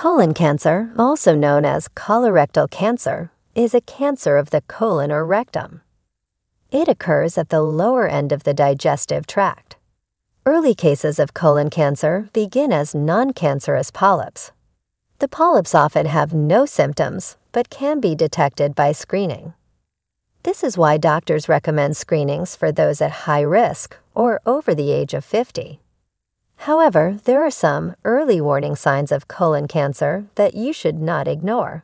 Colon cancer, also known as colorectal cancer, is a cancer of the colon or rectum. It occurs at the lower end of the digestive tract. Early cases of colon cancer begin as non-cancerous polyps. The polyps often have no symptoms but can be detected by screening. This is why doctors recommend screenings for those at high risk or over the age of 50. However, there are some early warning signs of colon cancer that you should not ignore.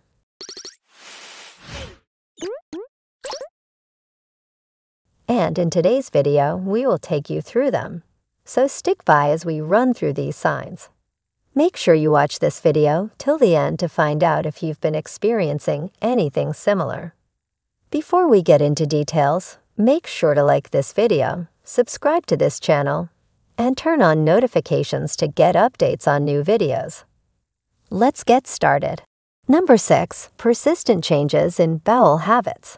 And in today's video, we will take you through them. So stick by as we run through these signs. Make sure you watch this video till the end to find out if you've been experiencing anything similar. Before we get into details, make sure to like this video, subscribe to this channel, and turn on notifications to get updates on new videos. Let's get started. Number 6. Persistent changes in bowel habits.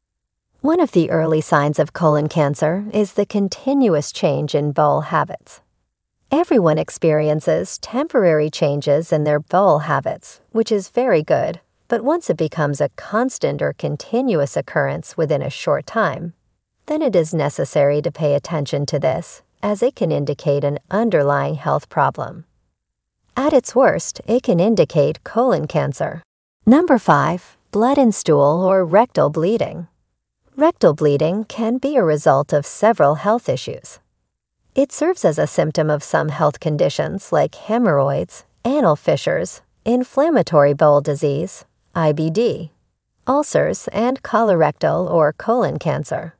One of the early signs of colon cancer is the continuous change in bowel habits. Everyone experiences temporary changes in their bowel habits, which is very good, but once it becomes a constant or continuous occurrence within a short time, then it is necessary to pay attention to this, as it can indicate an underlying health problem. At its worst, it can indicate colon cancer. Number 5. Blood in stool or rectal bleeding. Rectal bleeding can be a result of several health issues. It serves as a symptom of some health conditions like hemorrhoids, anal fissures, inflammatory bowel disease, IBD, ulcers, and colorectal or colon cancer.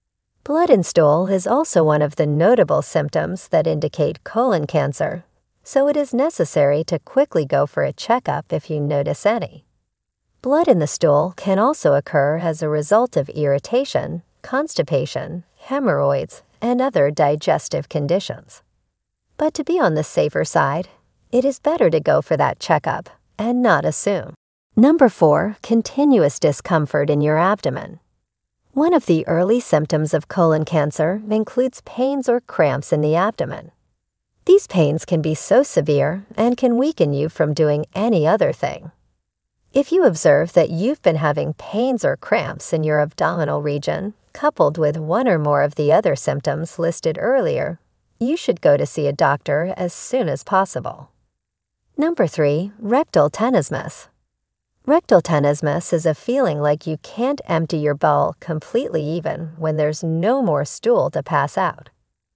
Blood in stool is also one of the notable symptoms that indicate colon cancer, so it is necessary to quickly go for a checkup if you notice any. Blood in the stool can also occur as a result of irritation, constipation, hemorrhoids, and other digestive conditions. But to be on the safer side, it is better to go for that checkup and not assume. Number 4. Continuous discomfort in your abdomen. One of the early symptoms of colon cancer includes pains or cramps in the abdomen. These pains can be so severe and can weaken you from doing any other thing. If you observe that you've been having pains or cramps in your abdominal region, coupled with one or more of the other symptoms listed earlier, you should go to see a doctor as soon as possible. Number 3. Rectal tenesmus. Rectal tenesmus is a feeling like you can't empty your bowel completely even when there's no more stool to pass out.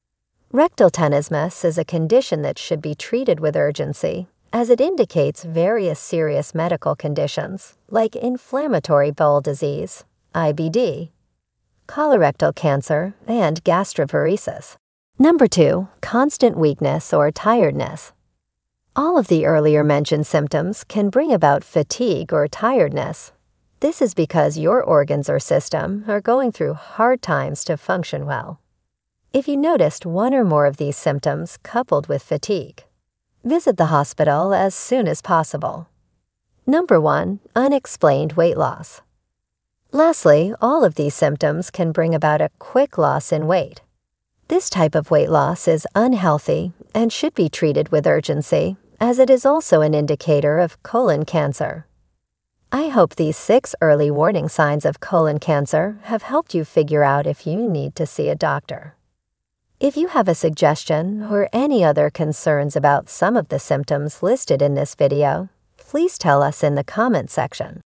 Rectal tenesmus is a condition that should be treated with urgency, as it indicates various serious medical conditions like inflammatory bowel disease, IBD, colorectal cancer, and gastroparesis. Number 2. Constant weakness or tiredness. All of the earlier mentioned symptoms can bring about fatigue or tiredness. This is because your organs or system are going through hard times to function well. If you noticed one or more of these symptoms coupled with fatigue, visit the hospital as soon as possible. Number 1. Unexplained weight loss. Lastly, all of these symptoms can bring about a quick loss in weight. This type of weight loss is unhealthy and should be treated with urgency, as it is also an indicator of colon cancer. I hope these 6 early warning signs of colon cancer have helped you figure out if you need to see a doctor. If you have a suggestion or any other concerns about some of the symptoms listed in this video, please tell us in the comment section.